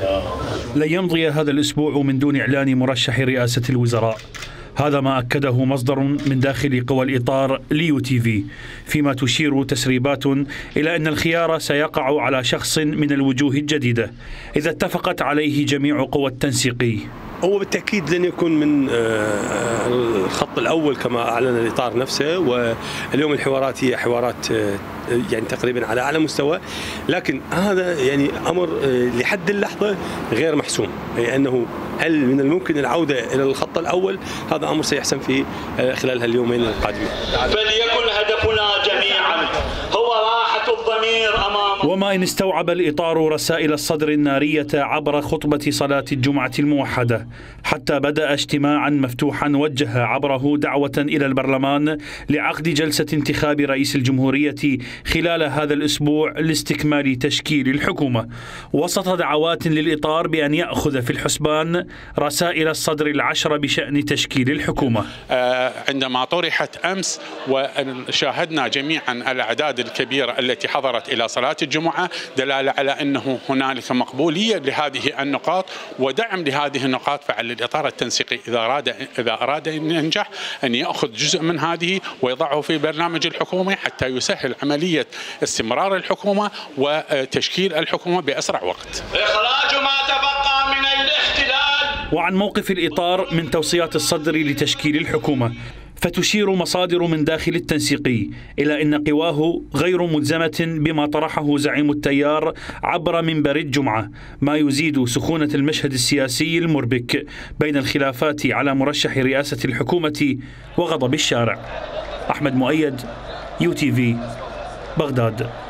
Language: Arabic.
لن يمضي هذا الأسبوع من دون إعلان مرشح رئاسة الوزراء. هذا ما أكده مصدر من داخل قوى الإطار ليو تي في، فيما تشير تسريبات إلى أن الخيار سيقع على شخص من الوجوه الجديدة إذا اتفقت عليه جميع قوى التنسيق. هو بالتأكيد لن يكون من الخط الأول كما أعلن الإطار نفسه، واليوم الحوارات هي حوارات يعني تقريبا على أعلى مستوى، لكن هذا يعني أمر لحد اللحظة غير محسوم، أي أنه هل من الممكن العودة إلى الخط الأول؟ هذا أمر سيحسم في خلال هاليومين القادمين. فليكن هدفنا جميعا هو راحة الضمير أمام. وما إن استوعب الإطار رسائل الصدر النارية عبر خطبة صلاة الجمعة الموحدة، حتى بدأ اجتماعا مفتوحا وجه عبره دعوة إلى البرلمان لعقد جلسة انتخاب رئيس الجمهورية خلال هذا الأسبوع لاستكمال تشكيل الحكومة، وسط دعوات للإطار بأن يأخذ في الحسبان رسائل الصدر العشر بشأن تشكيل الحكومة. عندما طرحت أمس وشاهدنا جميعا الأعداد الكبيرة التي حضرت إلى صلاة الجمعة، دلالة على أنه هنالك مقبولية لهذه النقاط ودعم لهذه النقاط، فعلى الإطار التنسيقي إذا أراد أن ينجح أن يأخذ جزء من هذه ويضعه في برنامج الحكومة حتى يسهل عملية استمرار الحكومة وتشكيل الحكومة بأسرع وقت. إخراج ما تبقى من الاحتلال. وعن موقف الإطار من توصيات الصدر لتشكيل الحكومة، فتشير مصادر من داخل التنسيقي إلى أن قواه غير ملزمة بما طرحه زعيم التيار عبر منبر الجمعة، ما يزيد سخونة المشهد السياسي المربك بين الخلافات على مرشح رئاسة الحكومة وغضب الشارع. أحمد مؤيد، يو تي في، بغداد.